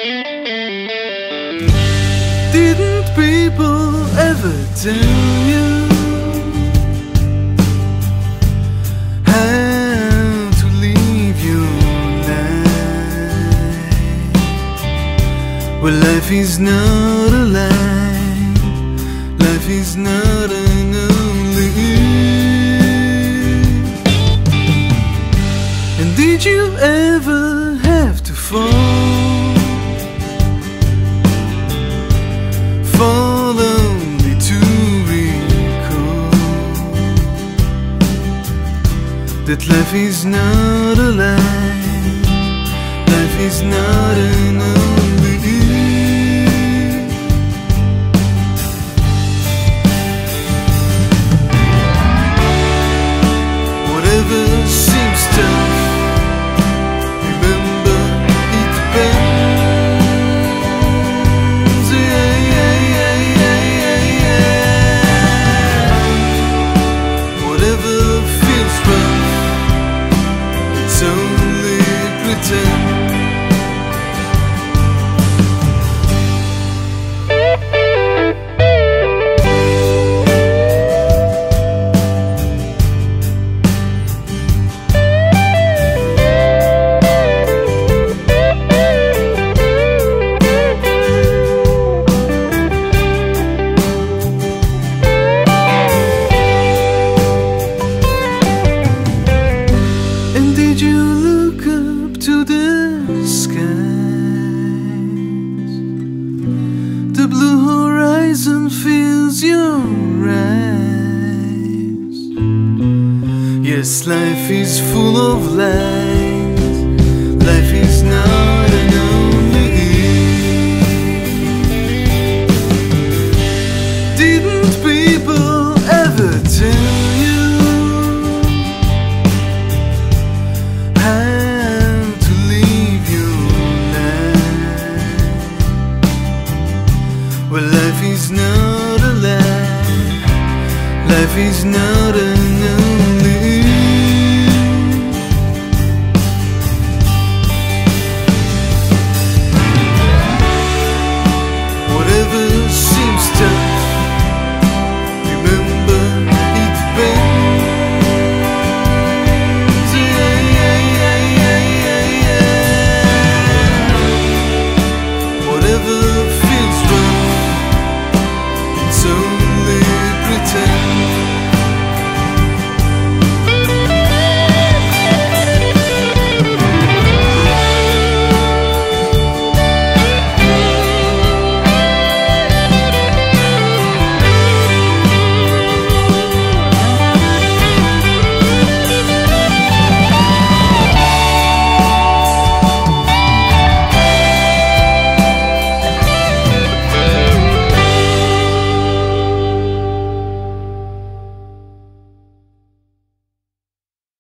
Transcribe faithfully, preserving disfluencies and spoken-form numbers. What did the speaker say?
Didn't people ever tell you how to live your life? Well, life is not a lie. Life is not an only. And did you ever have to fall? Fall only to recall that life is not a lie. Life is not an only. Whatever seems tough, remember it depends. Yeah, yeah, yeah, yeah, yeah, yeah. Whatever feels rough, it's only pretend. Did you look up to the skies? The blue horizon fills your eyes. Yes, life is full of lies. Life is not an only. Didn't people ever tell you well, life is not a lie. Life is not a